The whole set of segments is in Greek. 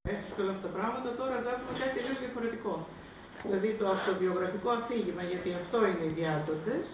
και όλα αυτά τα πράγματα, τώρα γράφουμε κάτι τελείως διαφορετικό. Δηλαδή το αυτοβιογραφικό αφήγημα, γιατί αυτό είναι οι διάτοτες,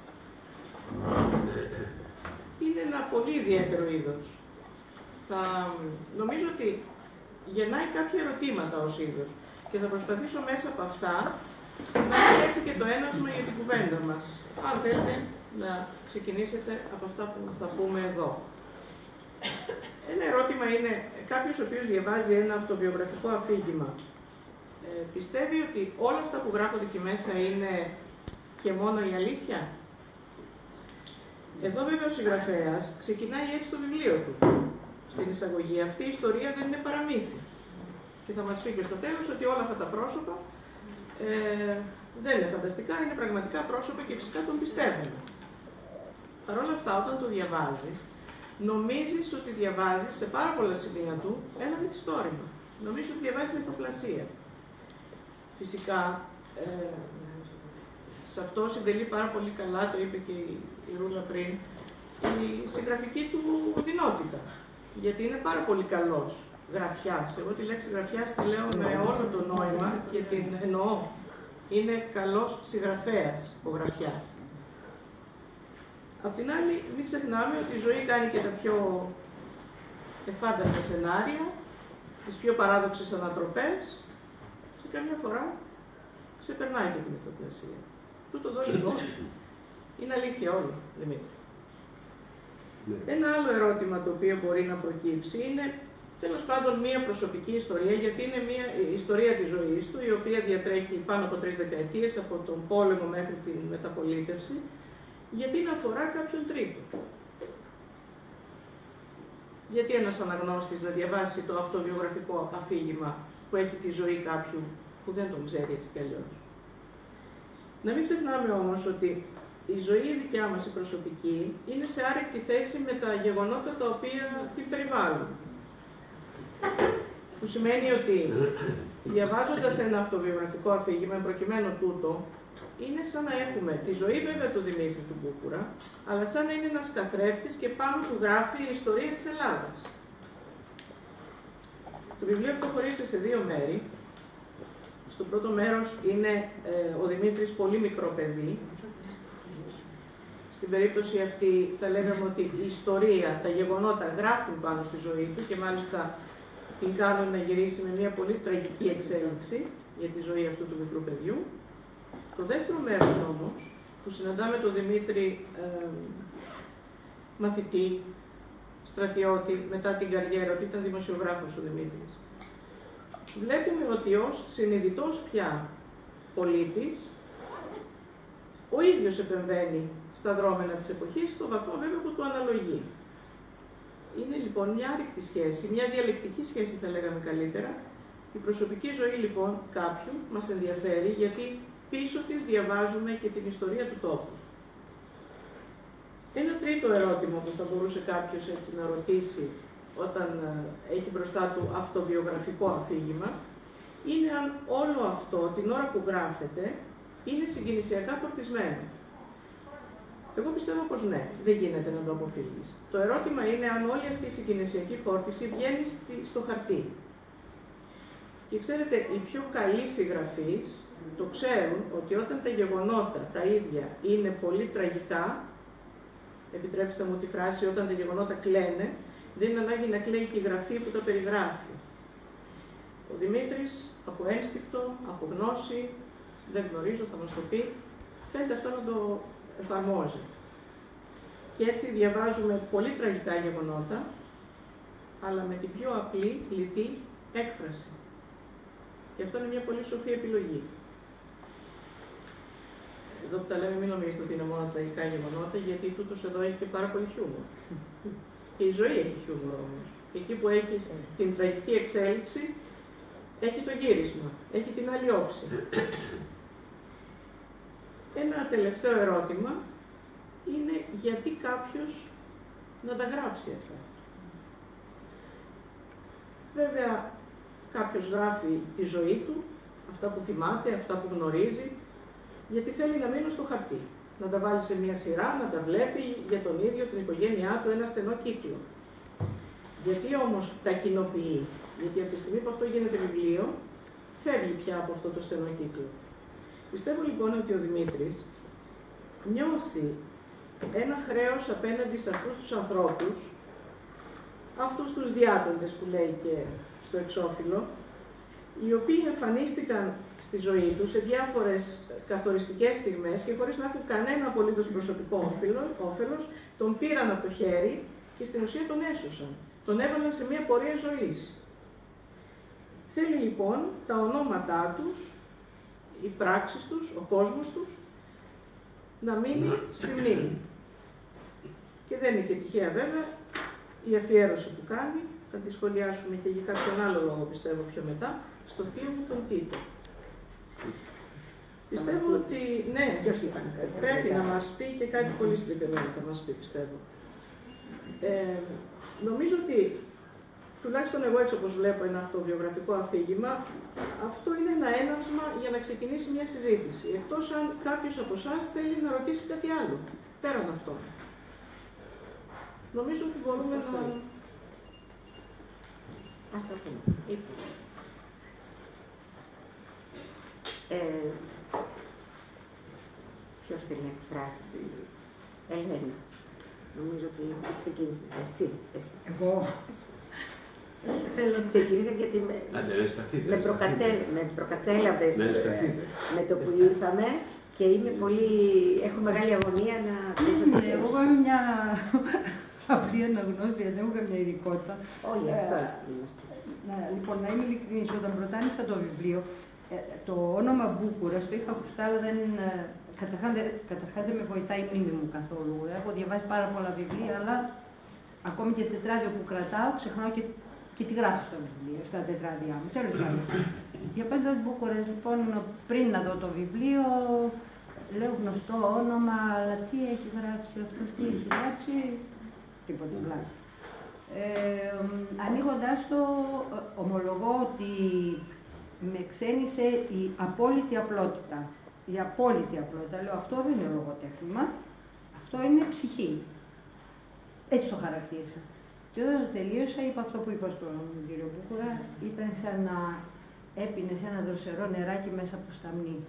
είναι ένα πολύ ιδιαίτερο είδος. Νομίζω ότι γεννάει κάποια ερωτήματα ως είδος και θα προσπαθήσω μέσα από αυτά να είναι έτσι και το έναυσμα για την κουβέντα μας. Αν θέλετε να ξεκινήσετε από αυτά που θα πούμε εδώ. Ένα ερώτημα είναι, κάποιος ο οποίος διαβάζει ένα αυτοβιογραφικό αφήγημα, πιστεύει ότι όλα αυτά που γράφονται εκεί μέσα είναι και μόνο η αλήθεια? Εδώ βέβαια ο συγγραφέας ξεκινάει έτσι το βιβλίο του. Στην εισαγωγή αυτή η ιστορία δεν είναι παραμύθι. Και θα μας πει και στο τέλος ότι όλα αυτά τα πρόσωπα δεν είναι φανταστικά, είναι πραγματικά πρόσωπα και φυσικά τον πιστεύουν. Παρ' όλα αυτά, όταν το διαβάζεις, νομίζεις ότι διαβάζεις σε πάρα πολλά σημεία του ένα μυθιστόρημα. Νομίζεις ότι διαβάζεις μυθοπλασία. Φυσικά, σε αυτό συντελεί πάρα πολύ καλά, το είπε και η Ρούλα πριν, η συγγραφική του οντινότητα. Γιατί είναι πάρα πολύ καλός γραφιάς. Εγώ τη λέξη γραφιάς τη λέω με όλο το νόημα και την εννοώ. Είναι καλός συγγραφέας ο γραφιάς. Απ' την άλλη, μην ξεχνάμε ότι η ζωή κάνει και τα πιο εφάνταστα σενάρια, τις πιο παράδοξες ανατροπές και καμιά φορά ξεπερνάει και τη μυθοπλασία. Τούτο εδώ λοιπόν είναι αλήθεια όλο, Δημήτρη. Ένα άλλο ερώτημα το οποίο μπορεί να προκύψει είναι τέλος πάντων μία προσωπική ιστορία, γιατί είναι μία ιστορία της ζωής του, η οποία διατρέχει πάνω από 3 δεκαετίες, από τον πόλεμο μέχρι την μεταπολίτευση, γιατί να αφορά κάποιον τρίτο. Γιατί ένας αναγνώστης να διαβάσει το αυτοβιογραφικό αφήγημα που έχει τη ζωή κάποιου που δεν τον ξέρει έτσι κι αλλιώς. Να μην ξεχνάμε όμως ότι η ζωή δικιά μας, η προσωπική, είναι σε άρρηκτη θέση με τα γεγονότα τα οποία την περιβάλλουν. Που σημαίνει ότι διαβάζοντας ένα αυτοβιογραφικό αφήγημα, προκειμένου τούτο, είναι σαν να έχουμε τη ζωή βέβαια του Δημήτρη του Μπούκουρα, αλλά σαν να είναι ένας καθρέφτης και πάνω του γράφει η ιστορία της Ελλάδας. Το βιβλίο αυτό χωρίζεται σε 2 μέρη. Στο πρώτο μέρος είναι ο Δημήτρης πολύ μικρό παιδί. Στην περίπτωση αυτή θα λέγαμε ότι η ιστορία, τα γεγονότα γράφουν πάνω στη ζωή του και μάλιστα την κάνουν να γυρίσει με μια πολύ τραγική εξέλιξη για τη ζωή αυτού του μικρού παιδιού. Το δεύτερο μέρος όμως, που συναντάμε τον Δημήτρη μαθητή, στρατιώτη, μετά την καριέρα του, ήταν δημοσιογράφος ο Δημήτρης. Βλέπουμε ότι ως συνειδητός πια πολίτης, ο ίδιος επεμβαίνει στα δρόμενα της εποχής, στο βαθμό βέβαια που του αναλογεί. Είναι λοιπόν μια άρρηκτη σχέση, μια διαλεκτική σχέση θα λέγαμε καλύτερα. Η προσωπική ζωή λοιπόν κάποιου μας ενδιαφέρει, γιατί πίσω της διαβάζουμε και την ιστορία του τόπου. Ένα τρίτο ερώτημα που θα μπορούσε κάποιος έτσι να ρωτήσει όταν έχει μπροστά του αυτοβιογραφικό αφήγημα, είναι αν όλο αυτό την ώρα που γράφεται είναι συγκινησιακά φορτισμένο. Εγώ πιστεύω πως ναι, δεν γίνεται να το αποφύγεις. Το ερώτημα είναι αν όλη αυτή η συγκινησιακή φόρτιση βγαίνει στο χαρτί. Και ξέρετε, οι πιο καλοί συγγραφείς το ξέρουν ότι όταν τα γεγονότα τα ίδια είναι πολύ τραγικά, επιτρέψτε μου τη φράση, όταν τα γεγονότα κλαίνε, δεν είναι ανάγκη να κλαίει και η γραφή που τα περιγράφει. Ο Δημήτρης, από ένστικτο, από γνώση, δεν γνωρίζω, θα μας το πει, φαίνεται αυτό να το εφαρμόζει. Και έτσι διαβάζουμε πολύ τραγικά γεγονότα, αλλά με την πιο απλή, λιτή έκφραση. Και αυτό είναι μια πολύ σοφή επιλογή. Εδώ που τα λέμε, μην νομίζετε ότι είναι μόνο τραγικά γεγονότα, γιατί τούτος εδώ έχει και πάρα πολύ χιούμορ. Και η ζωή έχει χιούμορ όμως. Εκεί που έχεις την τραγική εξέλιξη, έχει το γύρισμα, έχει την άλλη όψη. Ένα τελευταίο ερώτημα είναι γιατί κάποιος να τα γράψει αυτά. Βέβαια, κάποιος γράφει τη ζωή του, αυτά που θυμάται, αυτά που γνωρίζει, γιατί θέλει να μείνουν στο χαρτί. Να τα βάλει σε μια σειρά, να τα βλέπει για τον ίδιο, την οικογένειά του, ένα στενό κύκλο. Γιατί όμως τα κοινοποιεί? Γιατί από τη στιγμή που αυτό γίνεται βιβλίο, φεύγει πια από αυτό το στενό κύκλο. Πιστεύω λοιπόν ότι ο Δημήτρης νιώθει ένα χρέος απέναντι σε αυτούς τους ανθρώπους, αυτούς τους διάτοντες που λέει και στο εξώφυλλο, οι οποίοι εμφανίστηκαν στη ζωή του σε διάφορες καθοριστικές στιγμές και χωρίς να έχουν κανένα απολύτως προσωπικό όφελος, τον πήραν από το χέρι και στην ουσία τον έσωσαν. Τον έβαλαν σε μια πορεία ζωής. Θέλει λοιπόν τα ονόματά τους, οι πράξεις τους, ο κόσμος τους, να μείνει στη μνήμη. Και δεν είναι και τυχαία βέβαια η αφιέρωση που κάνει, θα τη σχολιάσουμε και για κάποιον άλλο λόγο πιστεύω πιο μετά, στο θείο μου τον Τίτο. Πιστεύω ότι, ναι, πρέπει να μας πει και κάτι πολύ συγκεκριμένο θα μας πει, πιστεύω. Νομίζω ότι, τουλάχιστον εγώ έτσι όπως βλέπω ένα αυτοβιογραφικό αφήγημα, αυτό είναι ένα έναυσμα για να ξεκινήσει μια συζήτηση. Εκτός αν κάποιος από εσάς θέλει να ρωτήσει κάτι άλλο, πέραν αυτό. Νομίζω ότι μπορούμε να... Ας τα πούμε. Ποιος θέλει να εκφράσει? Ελένη. Νομίζω ότι ξεκίνησε. Εσύ. Εγώ. Ξεκίνησα γιατί με προκατέλαβες με το που ήρθαμε και είμαι πολύ... έχω μεγάλη αγωνία να... Εγώ είμαι μια απλή αναγνώστρια, δεν έχω καμιά ειδικότητα. Όλοι αυτό είμαστε. Λοιπόν, να είμαι ειλικρινής, όταν πρωτάνοιξα το βιβλίο, το όνομα Μπούκουρας το είχα ακουστά, αλλά δεν... Καταρχάς δεν με βοηθάει η μνήμη μου καθόλου. Έχω διαβάσει πάρα πολλά βιβλία, αλλά ακόμη και τετράδιο που κρατάω, ξεχνάω και τι γράφω στο βιβλίο, στα τετράδια μου. Τέλος πάντων. Για πέντε Μπούκουρας, λοιπόν, πριν να δω το βιβλίο, λέω γνωστό όνομα, αλλά τι έχει γράψει αυτός, τι έχει γράψει, τίποτα πλάκα. Ανοίγοντας το, ομολογώ ότι με ξένησε η απόλυτη απλότητα. Η απόλυτη απλότητα. Λέω, αυτό δεν είναι λογοτέχνημα, αυτό είναι ψυχή. Έτσι το χαρακτήρισα. Και όταν το τελείωσα, είπα αυτό που είπα στον κύριο Μπούκουρα, ήταν σαν να έπινες ένα δροσερό νεράκι μέσα από σταμνί.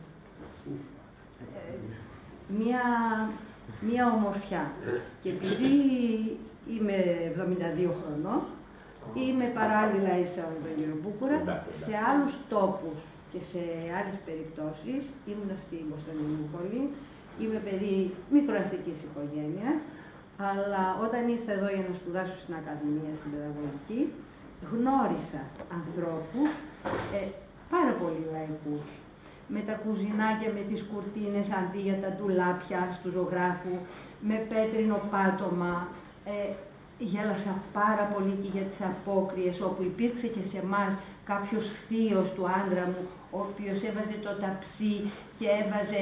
Μία ομορφιά. Και επειδή είμαι 72 χρονών, είμαι παράλληλα ίσα με τον κύριο Μπούκουρα, σε άλλους τόπους και σε άλλες περιπτώσεις. Ήμουνα στην Κωνσταντινούπολη, είμαι παιδί μικροαστικής οικογένειας, αλλά όταν ήρθα εδώ για να σπουδάσω στην Ακαδημία, στην Παιδαγωγική, γνώρισα ανθρώπους πάρα πολύ λαϊκούς, με τα κουζινάκια, με τις κουρτίνες αντί για τα ντουλάπια του ζωγράφου, με πέτρινο πάτωμα. Γέλασα πάρα πολύ και για τις απόκριες, όπου υπήρξε και σε εμάς κάποιος θείος του άντρα μου, ο οποίος έβαζε το ταψί και έβαζε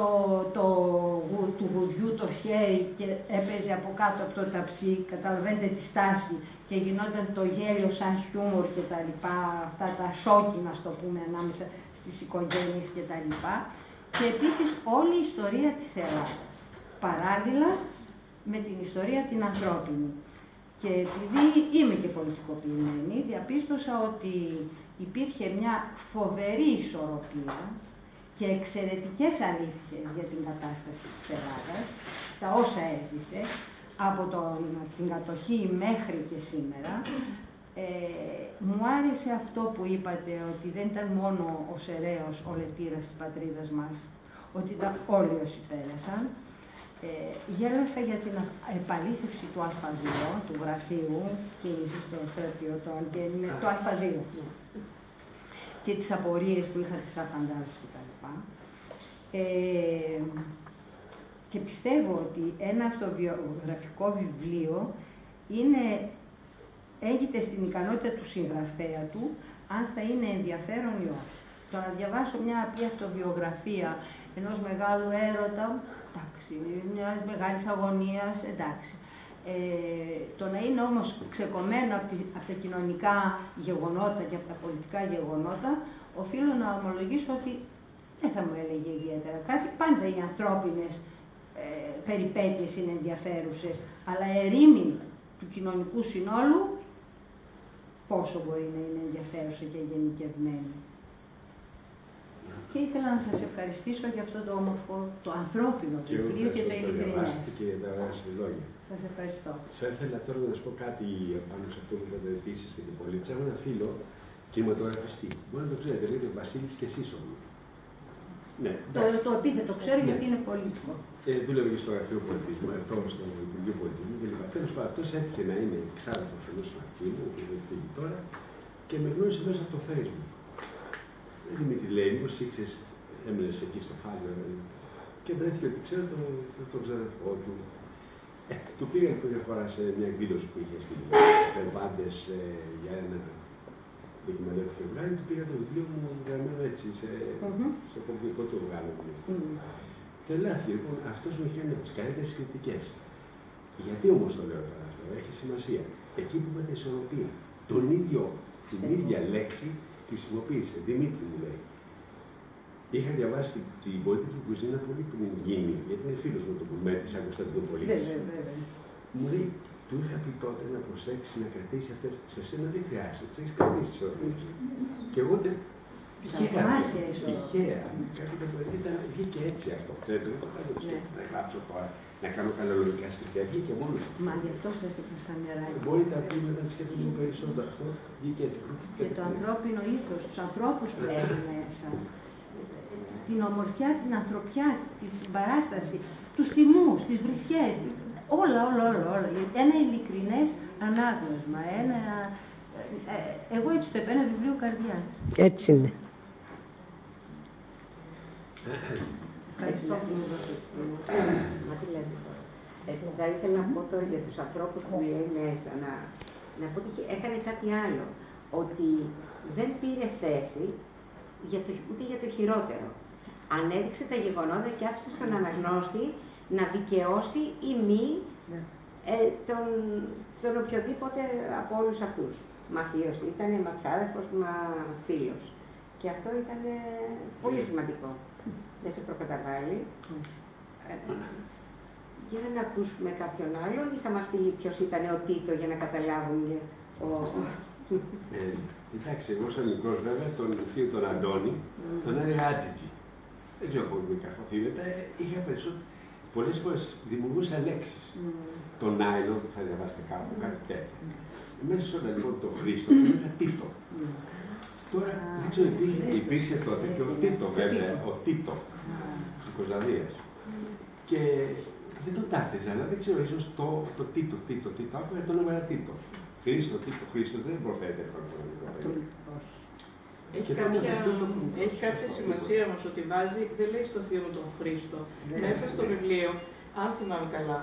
του γουδιού το χέρι και έπαιζε από κάτω από το ταψί, καταλαβαίνετε τη στάση, και γινόταν το γέλιο σαν χιούμορ και τα λοιπά, αυτά τα σόκι, να το πούμε, ανάμεσα στις οικογένειες και τα λοιπά. Και επίσης όλη η ιστορία της Ελλάδας, παράλληλα με την ιστορία την ανθρώπινη. Και επειδή είμαι και πολιτικοποιημένη, διαπίστωσα ότι υπήρχε μια φοβερή ισορροπία και εξαιρετικές αλήθειες για την κατάσταση της Ελλάδας, τα όσα έζησε, από την κατοχή μέχρι και σήμερα. Μου άρεσε αυτό που είπατε, ότι δεν ήταν μόνο ο Σεραίος ο λετήρας της πατρίδας μας, ότι ήταν όλοι όσοι πέρασαν. Γέλασα για την επαλήθευση του αλφαδίου, του γραφείου κίνησης των στρατιωτών και το αλφαδίο και τις απορίες που είχαν τις αφαντάρους κτλ. Και πιστεύω ότι ένα αυτοβιογραφικό βιβλίο έγκυται στην ικανότητα του συγγραφέα του, αν θα είναι ενδιαφέρον ή όχι. Το να διαβάσω μια απλή αυτοβιογραφία ενός μεγάλου έρωτα, εντάξει, μιας μεγάλης αγωνίας, εντάξει. Το να είναι όμως ξεκομμένο από τα κοινωνικά γεγονότα και από τα πολιτικά γεγονότα, οφείλω να ομολογήσω ότι δεν θα μου έλεγε ιδιαίτερα κάτι. Πάντα οι ανθρώπινες περιπέτειες είναι ενδιαφέρουσες, αλλά ερήμην του κοινωνικού συνόλου πόσο μπορεί να είναι ενδιαφέρουσα και γενικευμένη. Και ήθελα να σας ευχαριστήσω για αυτό το όμορφο, το ανθρώπινο βιβλίο και το ειλικρινές. Και τα αγάπη λόγια. Σας ευχαριστώ. Θα ήθελα τώρα να σας πω κάτι πάνω σε αυτό που είπατε επίσης στην Πολίτσα. Έχω ένα φίλο κινηματογραφιστή. Μπορεί να το ξέρετε, λέγεται Βασίλης και Σύσσωμο. Ναι, το επίθετο ξέρω γιατί είναι πολύτιμο. Δούλευε και στο γραφείο πολιτισμού, αυτό στο Υπουργείο Πολιτισμού κλπ. Τέλος πάντων, αυτός έτυχε να είναι εξάρτητος ενός φίλου, που έχει φύγει τώρα, και με γνώρισε μέσα από το Facebook. Δημήτρη λέει, μήπως ήξερες, έμενες εκεί στο Φάλιο, και βρέθηκε ότι ξέρω τον ξαδερφό του. Του πήγα μια φορά σε μια εκδήλωση που είχε στην Φερβάντες για ένα ντοκιμαντέρ που είχε βγάλει, του πήγα το βιβλίο μου γραμμένο έτσι, στο κομμουνικό του οργάνο. Τελάχει, λοιπόν, αυτός μου είχε τις καλύτερες κριτικές. Γιατί όμως το λέω τώρα αυτό, έχει σημασία. Εκεί που είπατε ισορροπία, την ίδια λέξη χρησιμοποίησε. Δημήτρη μου λέει. Είχα διαβάσει την πολιτική κουζίνα πολύ πριν γίνει, γιατί είναι φίλος μου το Κουμέτης, από Κωνσταντινοπολίτης. Μου λέει, του είχα πει τότε να προσέξει, να κρατήσει αυτές. Σε σένα δεν χρειάζεται, τις έχεις κρατήσει τις όρμες. Και εγώ δεν. Τυχαία. Βγήκε έτσι αυτό. Ξέρετε, δεν το κάνω να γράψω τώρα, να κάνω κανονικά στοιχεία. Βγήκε μόνο. Μα γι' αυτό σας είπα σαν νεράκι. Μπορεί τα πείματα να σκέφτομαι περισσότερο αυτό. Βγήκε έτσι. Και το ανθρώπινο ήθος, τους ανθρώπους που έχει μέσα. Την ομορφιά, την ανθρωπιά, τη συμπαράσταση, τους θυμούς, τις βρισιές, όλα. Ένα ειλικρινές ανάγνωσμα. Εγώ έτσι το είπα, ένα βιβλίο καρδιάς. Έτσι είναι. Ευχαριστώ που μου δώσετε. Μα τι λέτε τώρα. Θα ήθελα να πω τώρα για τους ανθρώπους που λέει μέσα, να πω ότι έκανε κάτι άλλο. Ότι δεν πήρε θέση ούτε για το χειρότερο. Ανέδειξε τα γεγονότα και άφησε στον αναγνώστη να δικαιώσει ή μη τον οποιοδήποτε από όλους αυτούς. Μα θείος ήταν, μα ξάδερφος, μα φίλος. Και αυτό ήταν πολύ σημαντικό. Δεν σε προκαταβάλει. Για να ακούσουμε κάποιον άλλον ή θα μας πει ποιος ήταν ο Τίτο για να καταλάβουν Εντάξει, εγώ σαν μικρός βέβαια τον θείο τον Αντώνη, τον έλεγα Άτσιτσι. Δεν ξέρω πώς με καρφωθείτε, είχα περισσότερο. Πολλές φορές δημιουργούσα λέξεις. Τον Άιλο που θα διαβάσετε κάπου, κάτι τέτοιο. Μέσα σε όλα λοιπόν το Χρήστο, ήταν Τίτο. Τώρα δεν ξέρω, υπήρξε τότε και ο Τίτο βέβαια, ο Τίτο της Κοζαδίας. Και δεν το ταύτιζα, αλλά δεν ξέρω, ίσως το Τίτο, άκουγα τον έβαλα Τίτο. Χρήστο, δεν προφέρεται χρονικό. Έχει κάποια σημασία όμως ότι βάζει, δεν λέει στο θείο μου τον Χρήστο. Μέσα στο βιβλίο, αν θυμάμαι καλά,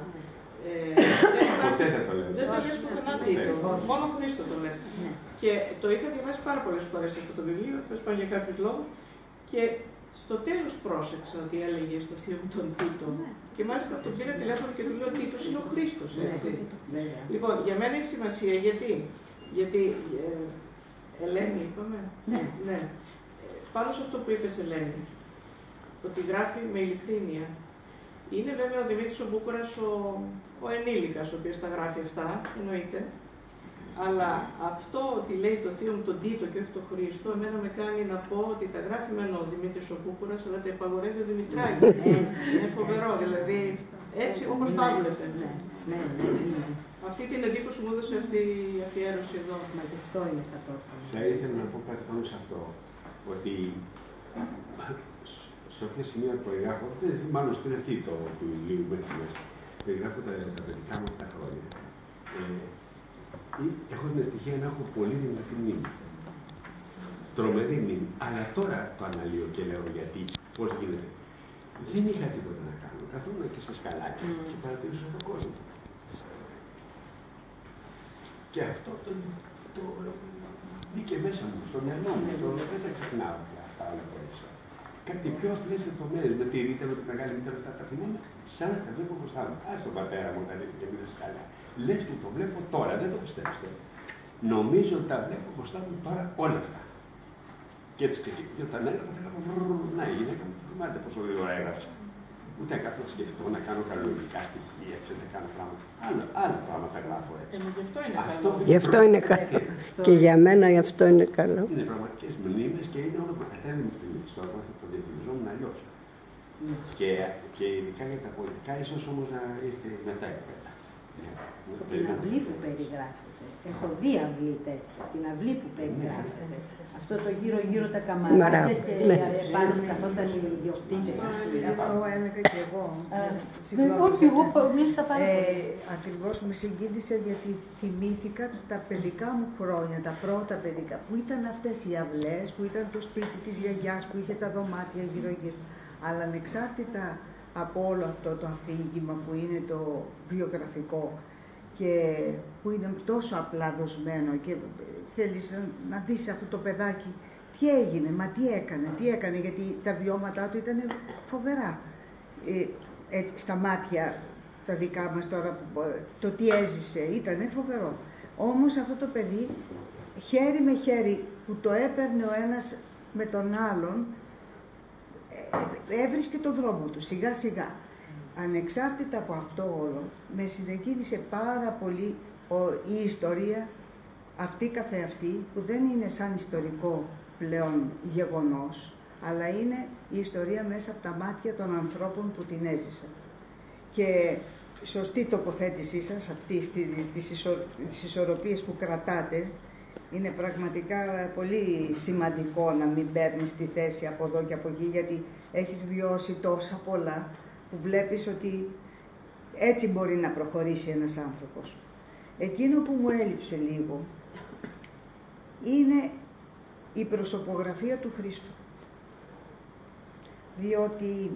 δεν το λες πουθενά Τίτο, μόνο Χρήστο το λέει. Και το είχα διαβάσει πάρα πολλές φορές αυτό το βιβλίο, τέλος πάντων για κάποιους λόγους, και στο τέλος πρόσεξα ότι έλεγε στο θείο μου τον Τίτο. Και μάλιστα τον πήρα τηλέφωνο και του λέω Τίτος είναι ο Χρήστος, έτσι. Λοιπόν, για μένα έχει σημασία γιατί Ελένη είπαμε. Ναι. Πάνω σε αυτό που είπες Ελένη, ότι γράφει με ειλικρίνεια. Είναι βέβαια ο Δημήτρης ο Μπούκουρας ο ενήλικας, ο οποίος τα γράφει αυτά, εννοείται. Αλλά αυτό ότι λέει το θείο μου τον Τίτο και όχι τον Χρήστο, εμένα με κάνει να πω ότι τα γράφει μεν ο Δημήτρης ο Μπούκουρας, αλλά τα υπαγορεύει ο Δημητράκης. Είναι φοβερό, δηλαδή έτσι όπως τα βλέπετε. Ναι. Αυτή την εντύπωση μου έδωσε αυτή η αφιέρωση εδώ. Μα και αυτό είναι κατόρθωμα. Θα ήθελα να πω κάτι πάνω σε αυτό. Ότι σε όποια σημεία περιγράφω, μάλλον στην αρχή του βιβλίου μέχρι μέσα, περιγράφω τα παιδικά μου αυτά χρόνια. Έχω την ευτυχία να έχω πολύ δυνατή μνήμη. Τρομερή μνήμη. Αλλά τώρα το αναλύω και λέω γιατί, πώς γίνεται. Δεν είχα τίποτα να κάνω. Καθόμουν και στα σκαλάκια και παρατηρούσα τον κόσμο. Και αυτό το μπήκε μέσα μου, στο μυαλό μου. Δεν τα ξεχνάω αυτά όλα χωρίς. Κάτι πιο απλές λεπτομέρειες με τη Ρίτα, με τη μεγάλη μητέρα, αυτά τα θυμάμαι, σαν να τα βλέπω μπροστά μου. Ας τον πατέρα μου όταν ήρθε και μίλησε καλά. Λες και το βλέπω τώρα, δεν το πιστέψετε. Νομίζω ότι τα βλέπω μπροστά μου τώρα όλα αυτά. Και έτσι και όταν έγραφα, να η γυναίκα μου θυμάται πόσο γρήγορα έγραψα. Ούτε να κάθω να σκεφτώ, να κάνω κανονικά στοιχεία, να κάνω πράγματα. Άλλα πράγματα γράφω έτσι. Γι' αυτό είναι καλό. Γι' αυτό είναι καλό. Και για μένα γι' αυτό είναι καλό. Είναι πραγματικές μνήμες και είναι όνομα. Δεν είναι ιστορία, θα το διαχειριζόμουν αλλιώς. Και ειδικά για τα πολιτικά, ίσως όμως να ήρθε μετά η κουβέντα. Την αυλή που περιγράφεται. Έχω δει αυλή τέτοια. Την αυλή που περιγράφεται. Αυτό το γύρω-γύρω τα καμαράκια και πάνω καθόταν οι ιδιοκτήτες. Αυτό έλεγα και εγώ. Όχι, εγώ μίλησα πάρα πολύ. Ακριβώς με συγκίνησε γιατί θυμήθηκα τα παιδικά μου χρόνια, τα πρώτα παιδικά, που ήταν αυτές οι αυλές, που ήταν το σπίτι της γιαγιάς, που είχε τα δωμάτια γύρω-γύρω. Αλλά ανεξάρτητα από όλο αυτό το αφήγημα που είναι το βιογραφικό και που είναι τόσο απλά δοσμένο και θέλεις να δεις αυτό το παιδάκι τι έγινε, μα τι έκανε, γιατί τα βιώματά του ήταν φοβερά. Έτσι, στα μάτια τα δικά μας τώρα, το τι έζησε ήταν φοβερό. Όμως αυτό το παιδί, χέρι με χέρι που το έπαιρνε ο ένας με τον άλλον, έβρισκε το δρόμο του, σιγά σιγά. Ανεξάρτητα από αυτό όλο, με συνεκίνησε πάρα πολύ η ιστορία αυτή καθεαυτή, που δεν είναι σαν ιστορικό πλέον γεγονός, αλλά είναι η ιστορία μέσα από τα μάτια των ανθρώπων που την έζησαν. Και σωστή τοποθέτησή σας, αυτή τις ισορροπίες που κρατάτε, είναι πραγματικά πολύ σημαντικό να μην παίρνεις τη θέση από εδώ και από εκεί, γιατί έχεις βιώσει τόσα πολλά που βλέπεις ότι έτσι μπορεί να προχωρήσει ένας άνθρωπος. Εκείνο που μου έλειψε λίγο είναι η προσωπογραφία του Χριστού. Διότι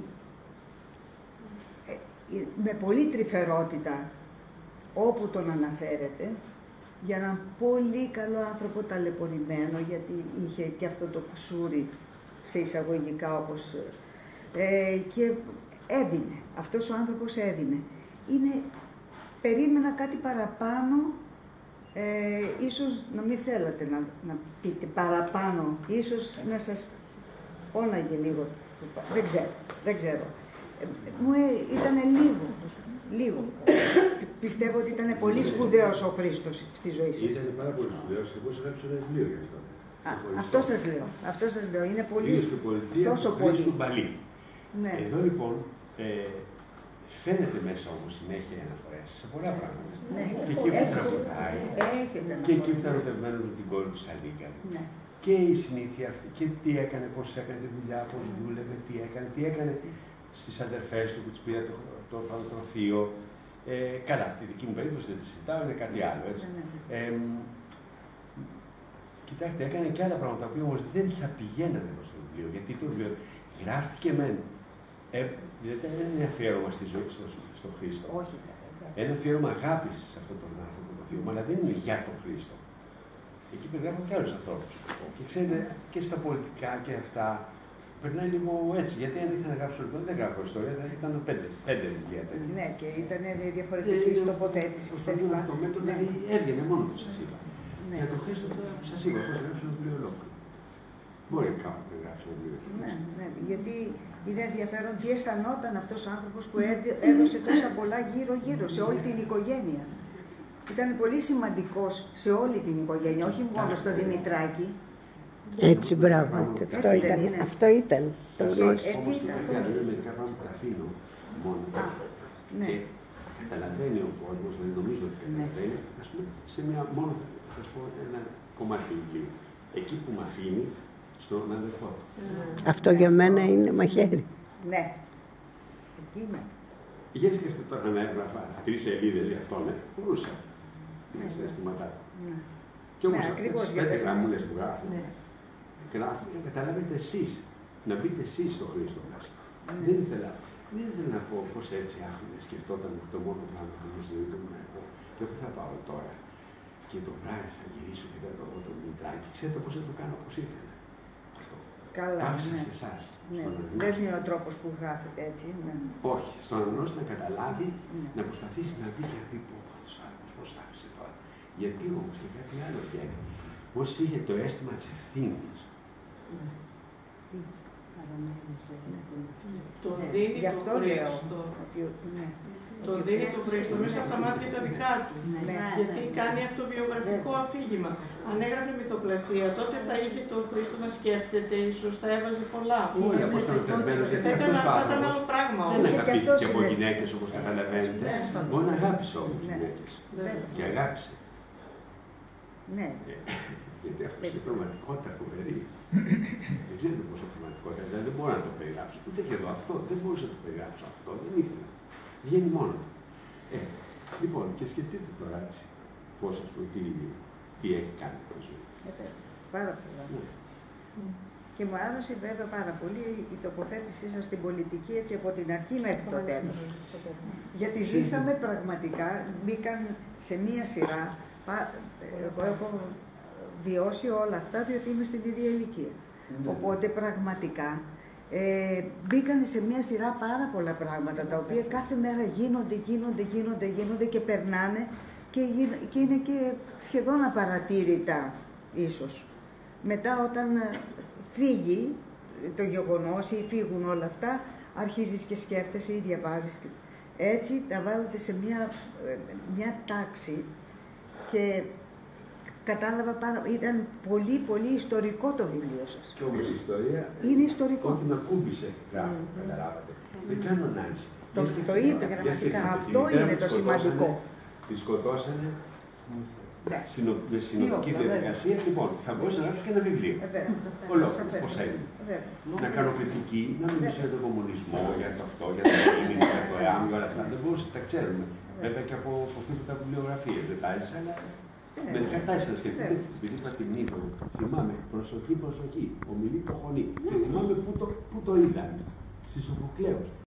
με πολύ τρυφερότητα όπου τον αναφέρεται, για έναν πολύ καλό άνθρωπο ταλαιπωρημένο, γιατί είχε και αυτό το κουσούρι σε εισαγωγικά όπως... και έδινε, αυτός ο άνθρωπος έδινε. Περίμενα κάτι παραπάνω, ίσως να μην θέλατε να πείτε παραπάνω, ίσως να σας πόναγε λίγο, δεν ξέρω. Ήτανε λίγο. Πιστεύω ότι ήταν πολύ σπουδαίος ο Χρήστος στη ζωή σας. Ήταν πάρα πολύ σπουδαίος, εγώ σας έγραψα ένα βιβλίο γι' αυτό. Αυτό σας λέω, είναι πολύ, Βίος και πολιτεία τόσο του πολύ. Χρήστου Μπαλή. Ναι. Εδώ λοιπόν φαίνεται μέσα όμως συνέχεια αναφορές σε πολλά πράγματα. Ναι. Και εκεί που τραγουδάει, και εκεί που ήταν ερωτευμένο με την κόρη του Σαλίγκα. Ναι. Και η συνήθεια αυτή, και τι έκανε, πώς έκανε τη δουλειά, πώς δούλευε, τι έκανε στις αδερφές του που τις πήρε το φανατροφείο. Καλά, τη δική μου περίπτωση δεν τη συζητάω, είναι κάτι άλλο, έτσι. Κοιτάξτε, έκανε και άλλα πράγματα που όμως δεν θα πηγαίνανε εδώ στο βιβλίο, γιατί το βιβλίο γράφτηκε μεν. Δεν είναι αφιέρωμα στη ζωή στον Χρήστο. Όχι. Ένα αφιέρωμα αγάπης σε αυτόν τον άνθρωπο, το θείο, αλλά δεν είναι για τον Χρήστο. Εκεί περιγράφουν και άλλους ανθρώπους. Και ξέρετε, και στα πολιτικά και αυτά, περνάει λίγο έτσι. Γιατί αν ήθελα να γράψω λοιπόν, δεν γράφω ιστορία, θα ήταν πέντε βιβλία. Ναι, και ήταν διαφορετική τοποθέτηση. Προσπαθούμε να το μέτρο, δηλαδή έβγαινε μόνο του, σας είπα. Ναι. Για τον Χρήστο σας είπα πώς γράψω ένα βιβλίο ολόκληρο. Μπορεί κάπου να γράψω ένα βιβλίο. Ναι, γιατί είναι ενδιαφέρον τι αισθανόταν αυτός ο άνθρωπος που έδωσε τόσα πολλά γύρω-γύρω σε όλη την οικογένεια. Ήταν πολύ σημαντικός σε όλη την οικογένεια, όχι μόνο στο Δημητράκη. Έτσι, μπράβο. Αυτό ήταν. Το γνώρισα. Έτσι ήταν. Όμως μερικά πράγματα τα αφήνω μόνο. Και καταλαβαίνει ο κόσμος, δεν νομίζω ότι καταλαβαίνει, ας πούμε, σε μια μόνο, θα σας πω, ένα κομμάτι του βιβλίου. Εκεί που με αφήνει στον αδερφό. Αυτό για μένα είναι μαχαίρι. Ναι. Εκεί είναι. Για σκεφτείτε τώρα να έγραφα 3 σελίδες για αυτόν, μπορούσα. Είναι στα αισθήματά του. Και όμως αυτές τις 5 γραμμούλες που γράφει, γράφει να καταλάβετε εσείς, να μπείτε εσείς στο Χρήστο μέσα. Δεν ήθελα να πω πώς έτσι άφηνε, σκεφτόταν το μόνο πράγμα που είχε στη ζωή του να πω. Και όπου θα πάω τώρα. Και το βράδυ θα γυρίσω και θα το δω το Δημητράκη. Ξέρετε πώς θα το κάνω όπως ήθελα. Καλά, Άφησα ναι. σε εσάς. Ναι. Δεν είναι ο τρόπος που γράφεται έτσι. Ναι. Όχι. Στον αναγνώστη να καταλάβει, να προσπαθήσει να δει και να πει αυτός ο άνθρωπος πώς άφησε τώρα. Γιατί όμως και κάτι άλλο βγαίνει. Πώς είχε το αίσθημα της ευθύνης. Τον δίνει Γι' το αυτό Χρήστο. Τον δίνει το Χρήστο μέσα από τα μάτια τα δικά του. Γιατί κάνει αυτοβιογραφικό αφήγημα. Αν έγραφε μυθοπλασία, τότε θα είχε το Χρήστο να σκέφτεται, ίσως θα έβαζε πολλά. Όχι, όπως ήταν ο Τερμένος, γιατί αυτός ο ήταν άλλο πράγμα. δεν αγαπήθηκε από γυναίκες, όπως καταλαβαίνετε. Μόνο αγάπησε όμως γυναίκες. Και αγάπησε. Ναι. Γιατί αυτό είναι πραγματικότητα φοβερή. Δεν ξέρετε πόσο πραγματικότητα, δηλαδή δεν μπορώ να το περιγράψω. Ούτε και εδώ αυτό, δεν μπορούσα να το περιγράψω αυτό, δεν ήθελα. Βγαίνει μόνο του. Λοιπόν, και σκεφτείτε τώρα έτσι, πώς ας πούμε, τι έχει κάνει αυτή τη ζωή. Πάρα πολλά. Και μου άρεσε βέβαια πάρα πολύ η τοποθέτησή σας στην πολιτική έτσι από την αρχή μέχρι το τέλος. Γιατί ζήσαμε πραγματικά, μπήκαν σε μία σειρά, εγώ έχω βιώσει όλα αυτά διότι είμαι στην ίδια ηλικία. Οπότε πραγματικά μπήκαν σε μία σειρά πάρα πολλά πράγματα τα οποία κάθε μέρα γίνονται και περνάνε και είναι και σχεδόν απαρατήρητα ίσως. Μετά όταν φύγει το γεγονός ή φύγουν όλα αυτά, αρχίζεις και σκέφτεσαι ή διαβάζεις. Έτσι τα βάλετε σε μια τάξη και κατάλαβα ήταν πολύ ιστορικό το βιβλίο σας. Και όμως η ιστορία είναι ιστορικό. Ό,τι με ακούμπησε γράφω, καταλάβατε. Δεν κάνω ανάλυση. Το είδα. Αυτό είναι το σημαντικό. Τη σκοτώσανε με συνοπτική διαδικασία. Λοιπόν, θα μπορούσα να γράψω και ένα βιβλίο. Ολόκληρο, πώς έγινε. Να κάνω κριτική, να μιλήσω για τον κομμουνισμό, για το αυτό, για το κομμουνισμό, για το ΕΑΜ, για όλα αυτά. Δεν μπορούσα, τα ξέρουμε. Βέβαια και από τα βιβλιογραφίες, δεν τα έζησα, αλλά μερικά τα έζησα. Σκεφτείτε, επειδή είπα τη μνήμη μου, θυμάμαι, προσοχή, ομιλεί το χωνί. Και θυμάμαι πού το είδαν, στη Σοφοκλέους.